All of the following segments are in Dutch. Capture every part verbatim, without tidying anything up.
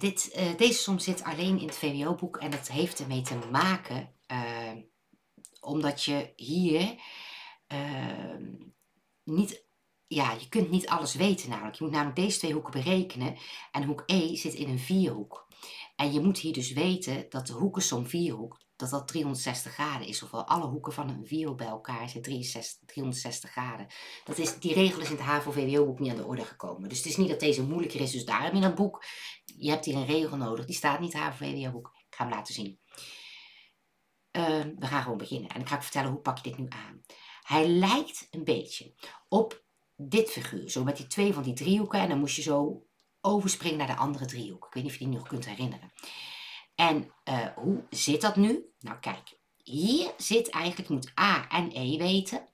dit, uh, deze som zit alleen in het V W O-boek en dat heeft ermee te maken uh, omdat je hier uh, niet, ja, je kunt niet alles weten namelijk. Je moet namelijk deze twee hoeken berekenen en hoek E zit in een vierhoek. En je moet hier dus weten dat de hoekensom vierhoek, dat dat driehonderdzestig graden is. Ofwel alle hoeken van een vierhoek bij elkaar zijn driehonderdzestig graden. Dat is, die regel is in het HAVO-V W O-boek niet aan de orde gekomen. Dus het is niet dat deze moeilijker is, dus daarom in dat boek. Je hebt hier een regel nodig, die staat niet in het HAVO-V W O-boek. Ik ga hem laten zien. Uh, we gaan gewoon beginnen en ik ga ik vertellen hoe pak je dit nu aan. Hij lijkt een beetje op dit figuur, zo met die twee van die driehoeken en dan moest je zo overspringen naar de andere driehoek. Ik weet niet of je die nog kunt herinneren. En uh, hoe zit dat nu? Nou kijk, hier zit eigenlijk, je moet A en E weten.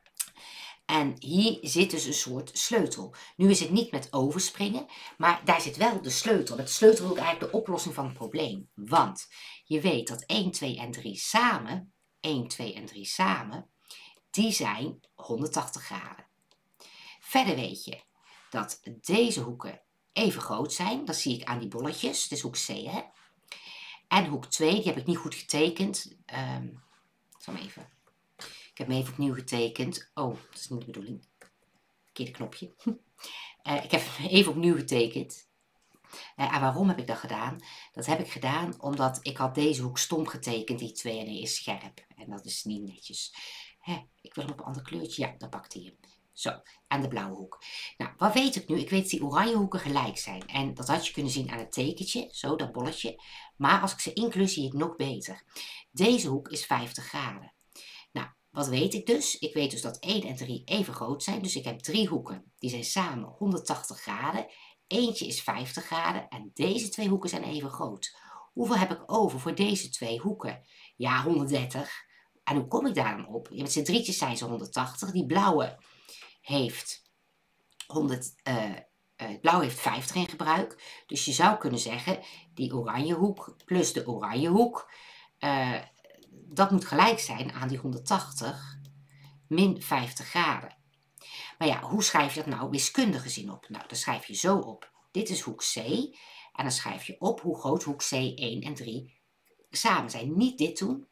En hier zit dus een soort sleutel. Nu is het niet met overspringen, maar daar zit wel de sleutel. Met de sleutel wil ik eigenlijk de oplossing van het probleem. Want je weet dat één, twee en drie samen, één, twee en drie samen, die zijn honderdtachtig graden. Verder weet je dat deze hoeken even groot zijn. Dat zie ik aan die bolletjes. Het is hoek C, hè? En hoek twee, die heb ik niet goed getekend. Um, ik zal hem even... Ik heb hem even opnieuw getekend. Oh, dat is niet de bedoeling. Verkeerde knopje. uh, ik heb hem even opnieuw getekend. Uh, en waarom heb ik dat gedaan? Dat heb ik gedaan omdat ik had deze hoek stom getekend. Die twee en hij is scherp. En dat is niet netjes. Hè, ik wil hem op een ander kleurtje. Ja, dan pakt hij hem. Zo, en de blauwe hoek. Nou, wat weet ik nu? Ik weet dat die oranje hoeken gelijk zijn. En dat had je kunnen zien aan het tekentje, zo, dat bolletje. Maar als ik ze inkleur, zie ik nog beter. Deze hoek is vijftig graden. Nou, wat weet ik dus? Ik weet dus dat één en drie even groot zijn. Dus ik heb drie hoeken. Die zijn samen honderdtachtig graden. Eentje is vijftig graden. En deze twee hoeken zijn even groot. Hoeveel heb ik over voor deze twee hoeken? Ja, honderddertig. En hoe kom ik daar dan op? Met z'n drietjes zijn ze honderdtachtig. Die blauwe heeft honderd, uh, uh, blauw heeft vijftig in gebruik. Dus je zou kunnen zeggen, die oranje hoek plus de oranje hoek, uh, dat moet gelijk zijn aan die honderdtachtig min vijftig graden. Maar ja, hoe schrijf je dat nou wiskundig gezien op? Nou, dan schrijf je zo op. Dit is hoek C. En dan schrijf je op hoe groot hoek C één en drie samen zijn. Niet dit doen.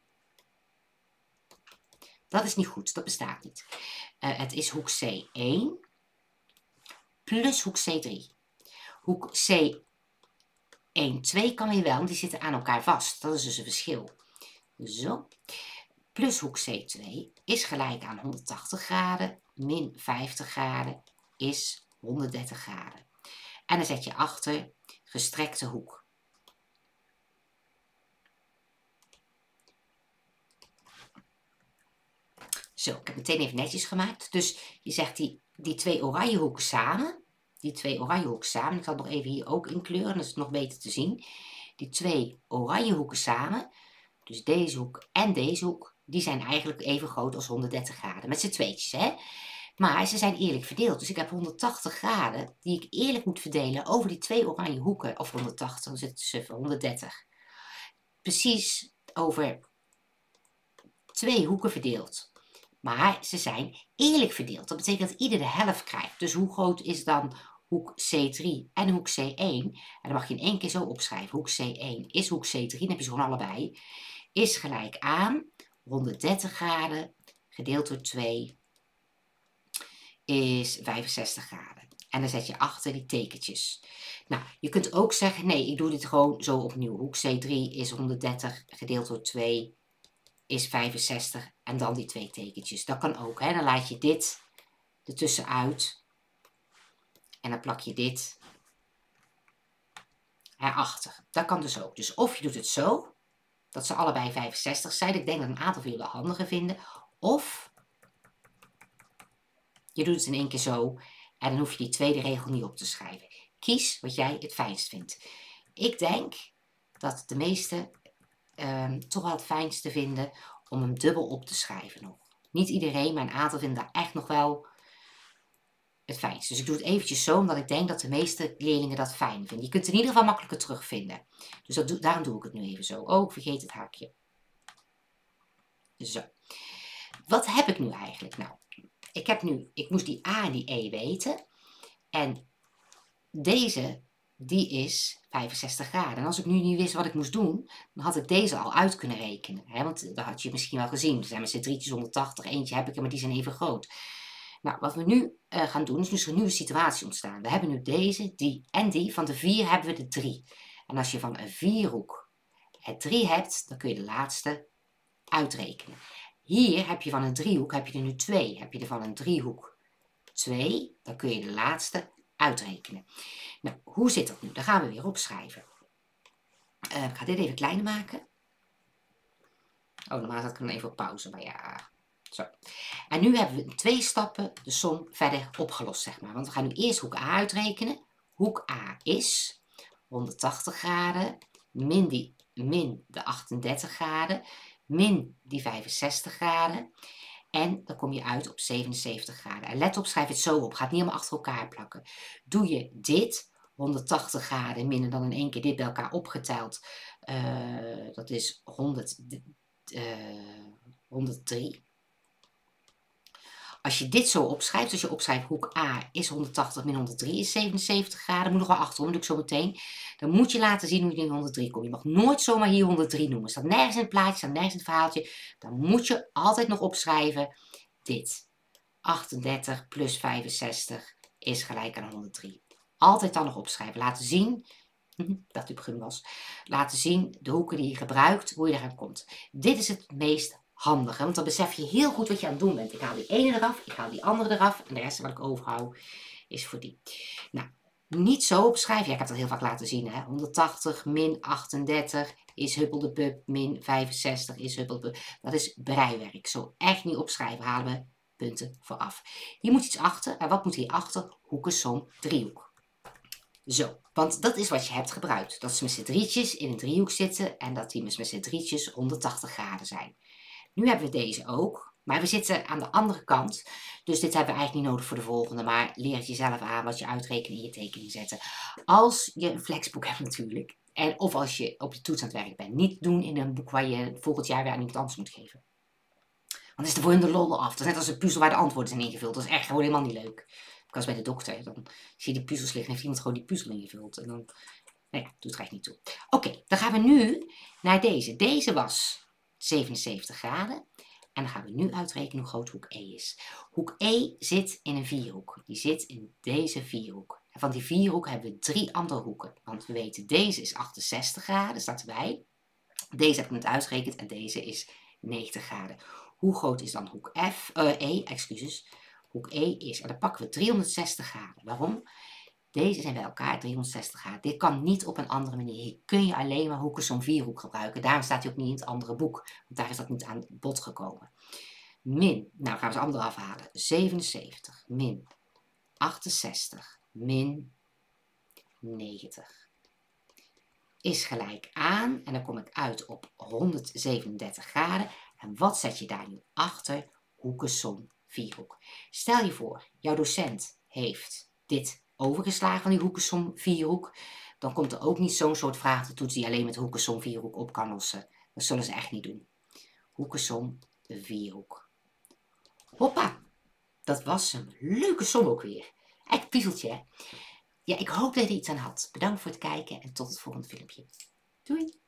Dat is niet goed, dat bestaat niet. Uh, het is hoek C één plus hoek C drie. Hoek C één, twee kan weer wel, want die zitten aan elkaar vast. Dat is dus een verschil. Zo. Plus hoek C twee is gelijk aan honderdtachtig graden min vijftig graden is honderddertig graden. En dan zet je achter gestrekte hoek. Zo, ik heb meteen even netjes gemaakt. Dus je zegt die, die twee oranje hoeken samen. Die twee oranje hoeken samen. Ik zal het nog even hier ook inkleuren. Dan is het nog beter te zien. Die twee oranje hoeken samen. Dus deze hoek en deze hoek. Die zijn eigenlijk even groot als honderddertig graden. Met z'n tweetjes, hè. Maar ze zijn eerlijk verdeeld. Dus ik heb honderdtachtig graden. Die ik eerlijk moet verdelen over die twee oranje hoeken. Of honderdtachtig, dan zit het tussen honderddertig. Precies over twee hoeken verdeeld. Maar ze zijn eerlijk verdeeld. Dat betekent dat ieder de helft krijgt. Dus hoe groot is dan hoek C drie en hoek C één? En dan mag je in één keer zo opschrijven. Hoek C één is hoek C drie. Dan heb je ze gewoon allebei. Is gelijk aan honderddertig graden gedeeld door twee is vijfenzestig graden. En dan zet je achter die tekentjes. Nou, je kunt ook zeggen, nee, ik doe dit gewoon zo opnieuw. Hoek C drie is honderddertig gedeeld door twee is vijfenzestig en dan die twee tekentjes. Dat kan ook, hè. Dan laat je dit ertussen uit en dan plak je dit erachter. Dat kan dus ook. Dus of je doet het zo, dat ze allebei vijfenzestig zijn. Ik denk dat een aantal van jullie dat handiger vinden. Of je doet het in één keer zo en dan hoef je die tweede regel niet op te schrijven. Kies wat jij het fijnst vindt. Ik denk dat de meesten uh, toch wel het fijnste vinden om hem dubbel op te schrijven nog. Niet iedereen, maar een aantal vinden dat echt nog wel het fijnst. Dus ik doe het eventjes zo, omdat ik denk dat de meeste leerlingen dat fijn vinden. Je kunt het in ieder geval makkelijker terugvinden. Dus dat doe, daarom doe ik het nu even zo. Oh, ik vergeet het haakje. Zo. Wat heb ik nu eigenlijk? Nou, ik heb nu, ik moest die A en die E weten. En deze die is vijfenzestig graden. En als ik nu niet wist wat ik moest doen, dan had ik deze al uit kunnen rekenen. Hè? Want dat had je misschien wel gezien. Er zijn met z'n drietjes honderdtachtig, eentje heb ik er, maar die zijn even groot. Nou, wat we nu uh, gaan doen, is dus er een nieuwe situatie ontstaan. We hebben nu deze, die en die. Van de vier hebben we de drie. En als je van een vierhoek het drie hebt, dan kun je de laatste uitrekenen. Hier heb je van een driehoek, heb je er nu twee. Heb je er van een driehoek twee, dan kun je de laatste uitrekenen. Nou, hoe zit dat nu? Dan gaan we weer opschrijven. Uh, ik ga dit even kleiner maken. Oh, normaal zat ik hem even op pauze, maar ja... Zo. En nu hebben we in twee stappen de som verder opgelost, zeg maar. Want we gaan nu eerst hoek A uitrekenen. Hoek A is honderdtachtig graden, min, die, min de achtendertig graden, min die vijfenzestig graden. En dan kom je uit op zevenenzeventig graden. En let op, schrijf het zo op. Ga het niet helemaal achter elkaar plakken. Doe je dit, honderdtachtig graden, minder dan in één keer dit bij elkaar opgeteld. Uh, dat is honderd, uh, honderddrie. Als je dit zo opschrijft, als je opschrijft hoek A is honderdtachtig min honderddrie is zevenenzeventig graden, moet nog wel achterom, doe ik zo meteen. Dan moet je laten zien hoe je in honderddrie komt. Je mag nooit zomaar hier honderddrie noemen. Staat nergens in het plaatje, staat nergens in het verhaaltje. Dan moet je altijd nog opschrijven dit. achtendertig plus vijfenzestig is gelijk aan honderddrie. Altijd dan nog opschrijven. Laten zien, dat u begin was, laten zien de hoeken die je gebruikt, hoe je eraan komt. Dit is het meest handig, want dan besef je heel goed wat je aan het doen bent. Ik haal die ene eraf, ik haal die andere eraf en de rest wat ik overhoud is voor die. Nou, niet zo opschrijven. Ja, ik heb dat heel vaak laten zien. Hè? honderdtachtig min achtendertig is huppelde min vijfenzestig is huppelde. Dat is breiwerk. Zo echt niet opschrijven, halen we punten vooraf. Hier moet iets achter. En wat moet hier achter? Hoekensom driehoek. Zo, want dat is wat je hebt gebruikt. Dat ze met z'n drietjes in een driehoek zitten en dat die met z'n drietjes honderdtachtig graden zijn. Nu hebben we deze ook, maar we zitten aan de andere kant. Dus dit hebben we eigenlijk niet nodig voor de volgende, maar leer het jezelf aan wat je uitrekenen in je tekening zetten. Als je een flexboek hebt natuurlijk, en of als je op je toets aan het werk bent. Niet doen in een boek waar je volgend jaar weer aan iemand anders moet geven. Want dan is er voor hun de lol af. Dat is net als een puzzel waar de antwoorden zijn ingevuld. Dat is echt gewoon helemaal niet leuk. Ik was bij de dokter, dan zie je die puzzels liggen en heeft iemand gewoon die puzzel ingevuld. En dan, nou ja, doet er echt niet toe. Oké, okay, dan gaan we nu naar deze. Deze was zevenenzeventig graden. En dan gaan we nu uitrekenen hoe groot hoek E is. Hoek E zit in een vierhoek. Die zit in deze vierhoek. En van die vierhoek hebben we drie andere hoeken. Want we weten, deze is achtenzestig graden, staat erbij. Deze heb ik net uitgerekend en deze is negentig graden. Hoe groot is dan hoek F, uh, E? Excuses. Hoek E is, en dan pakken we driehonderdzestig graden. Waarom? Deze zijn bij elkaar driehonderdzestig graden. Dit kan niet op een andere manier. Hier kun je alleen maar hoekensom vierhoek gebruiken. Daarom staat hij ook niet in het andere boek. Want daar is dat niet aan bod gekomen. Min, nou gaan we ze andere afhalen. zevenenzeventig min achtenzestig min negentig is gelijk aan. En dan kom ik uit op honderdzevenendertig graden. En wat zet je daar nu achter? Hoekensom vierhoek. Stel je voor, jouw docent heeft dit overgeslagen van die hoekensom vierhoek, dan komt er ook niet zo'n soort vraag op de toets die alleen met hoekensom vierhoek op kan lossen. Dat zullen ze echt niet doen. Hoekensom vierhoek. Hoppa, dat was een leuke som ook weer. Echt puzzeltje, hè? Ja, ik hoop dat je er iets aan had. Bedankt voor het kijken en tot het volgende filmpje. Doei!